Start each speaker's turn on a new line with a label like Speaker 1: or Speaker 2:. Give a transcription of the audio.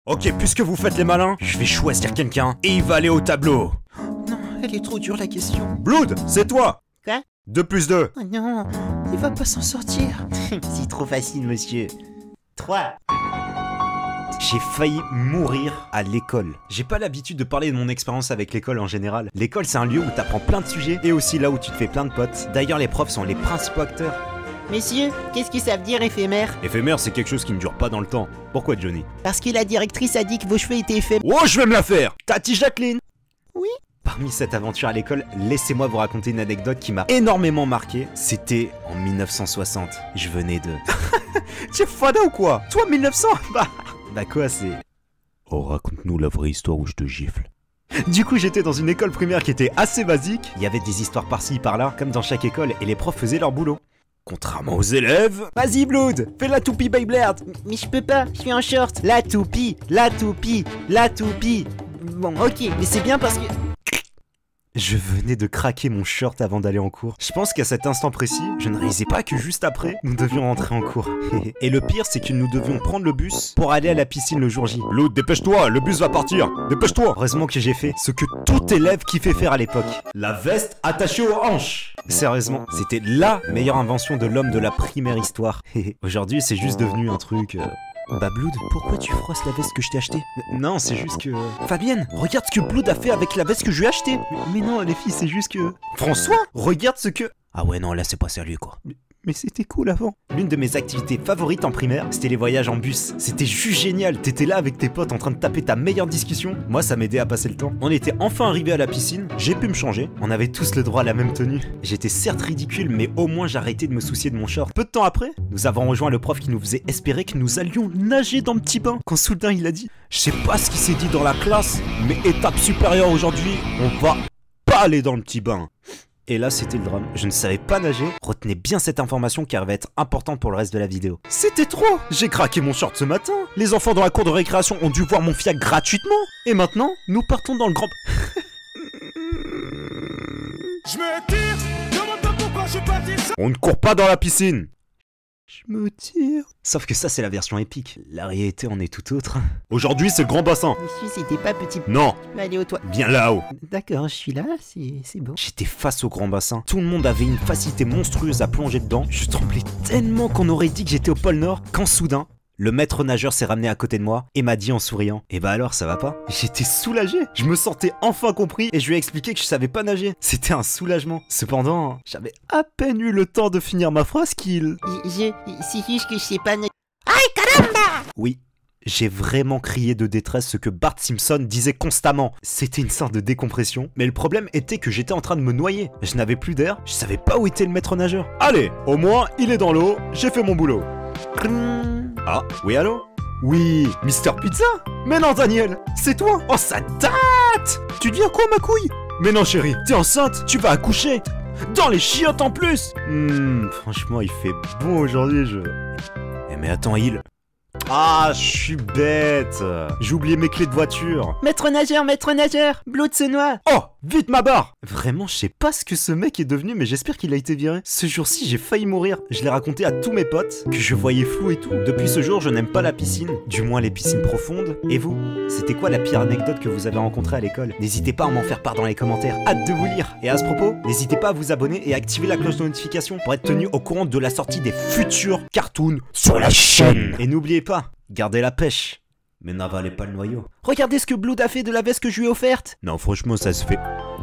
Speaker 1: Ok, puisque vous faites les malins, je vais choisir quelqu'un et il va aller au tableau.
Speaker 2: Non, elle est trop dure la question.
Speaker 1: Blood, c'est toi.
Speaker 2: Quoi?
Speaker 1: 2 plus 2.
Speaker 2: Oh non, il va pas s'en sortir.
Speaker 3: C'est trop facile, monsieur. 3.
Speaker 1: J'ai failli mourir à l'école. J'ai pas l'habitude de parler de mon expérience avec l'école en général. L'école, c'est un lieu où t'apprends plein de sujets et aussi là où tu te fais plein de potes. D'ailleurs, les profs sont les principaux acteurs.
Speaker 2: Messieurs, qu'est-ce que ça veut dire éphémère?
Speaker 1: Éphémère, c'est quelque chose qui ne dure pas dans le temps. Pourquoi, Johnny?
Speaker 2: Parce que la directrice a dit que vos cheveux étaient éphémères.
Speaker 1: Oh, je vais me la faire! Tati Jacqueline!
Speaker 2: Oui?
Speaker 1: Parmi cette aventure à l'école, laissez-moi vous raconter une anecdote qui m'a énormément marqué. C'était en 1960. Je venais de... T'es fada ou quoi? Toi, 1900? Bah quoi, c'est... Oh, raconte-nous la vraie histoire où je te gifle. Du coup, j'étais dans une école primaire qui était assez basique. Il y avait des histoires par-ci, par-là, comme dans chaque école, et les profs faisaient leur boulot. Contrairement aux élèves... Vas-y, Blood, fais la toupie Beyblade.
Speaker 2: Mais je peux pas, je suis en short. La toupie, la toupie, la toupie. Bon, ok, mais c'est bien parce que...
Speaker 1: Je venais de craquer mon short avant d'aller en cours. Je pense qu'à cet instant précis, je ne réalisais pas que juste après, nous devions rentrer en cours. Et le pire, c'est que nous devions prendre le bus pour aller à la piscine le jour J. Blood, dépêche-toi, le bus va partir. Dépêche-toi. Heureusement que j'ai fait ce que tout élève kiffait faire à l'époque. La veste attachée aux hanches. Sérieusement, c'était la meilleure invention de l'homme de la primaire histoire. Aujourd'hui, c'est juste devenu un truc... Bah Blood, pourquoi tu frosses la veste que je t'ai achetée? Non, c'est juste que... Fabienne, regarde ce que Blood a fait avec la veste que je lui ai achetée. Mais non, les filles, c'est juste que... François, regarde ce que... Ah ouais, non, là, c'est pas sérieux, quoi. Mais c'était cool avant. L'une de mes activités favorites en primaire, c'était les voyages en bus. C'était juste génial. T'étais là avec tes potes en train de taper ta meilleure discussion. Moi, ça m'aidait à passer le temps. On était enfin arrivés à la piscine. J'ai pu me changer. On avait tous le droit à la même tenue. J'étais certes ridicule, mais au moins j'arrêtais de me soucier de mon short. Peu de temps après, nous avons rejoint le prof qui nous faisait espérer que nous allions nager dans le petit bain. Quand soudain il a dit: je sais pas ce qui s'est dit dans la classe, mais étape supérieure aujourd'hui, on va pas aller dans le petit bain. Et là, c'était le drame. Je ne savais pas nager. Retenez bien cette information car elle va être importante pour le reste de la vidéo. C'était trop! J'ai craqué mon short ce matin. Les enfants dans la cour de récréation ont dû voir mon fiac gratuitement. Et maintenant, nous partons dans le grand...
Speaker 4: Je me tire, demande pas pourquoi je pas dire ça.
Speaker 1: On ne court pas dans la piscine. Je me tire. Sauf que ça, c'est la version épique. La réalité en est tout autre. Aujourd'hui, c'est le grand bassin.
Speaker 2: Monsieur, c'était pas petit.
Speaker 1: Non,
Speaker 2: Je vais aller au toit.
Speaker 1: bien là-haut.
Speaker 2: D'accord, je suis là, c'est bon.
Speaker 1: J'étais face au grand bassin. Tout le monde avait une facilité monstrueuse à plonger dedans. Je tremblais tellement qu'on aurait dit que j'étais au pôle Nord. Quand soudain, le maître nageur s'est ramené à côté de moi et m'a dit en souriant: eh bah alors, ça va pas? J'étais soulagé. Je me sentais enfin compris et je lui ai expliqué que je savais pas nager. C'était un soulagement. Cependant, j'avais à peine eu le temps de finir ma phrase qu'il...
Speaker 2: C'est juste que je sais pas...
Speaker 1: Oui, j'ai vraiment crié de détresse ce que Bart Simpson disait constamment. C'était une sorte de décompression, mais le problème était que j'étais en train de me noyer. Je n'avais plus d'air, je savais pas où était le maître nageur. Allez, au moins, il est dans l'eau, j'ai fait mon boulot. Ah, oui, allô? Oui, Mister Pizza? Mais non, Daniel, c'est toi? Oh, ça date! Tu deviens quoi, ma couille? Mais non, chérie, t'es enceinte, tu vas accoucher! Dans les chiottes en plus! Franchement, il fait bon aujourd'hui, Eh mais attends, Ah, je suis bête! J'ai oublié mes clés de voiture!
Speaker 2: Maître nageur, Blood se noie.
Speaker 1: Oh! Vite ma barre! Vraiment, je sais pas ce que ce mec est devenu, mais j'espère qu'il a été viré. Ce jour-ci, j'ai failli mourir. Je l'ai raconté à tous mes potes, que je voyais flou et tout. Depuis ce jour, je n'aime pas la piscine, du moins les piscines profondes. Et vous? C'était quoi la pire anecdote que vous avez rencontrée à l'école? N'hésitez pas à m'en faire part dans les commentaires. Hâte de vous lire! Et à ce propos, n'hésitez pas à vous abonner et à activer la cloche de notification pour être tenu au courant de la sortie des futurs cartoons sur la chaîne. Et n'oubliez pas, gardez la pêche, mais n'avalez pas le noyau.
Speaker 2: Regardez ce que Blood a fait de la veste que je lui ai offerte.
Speaker 1: Non, franchement, ça se fait.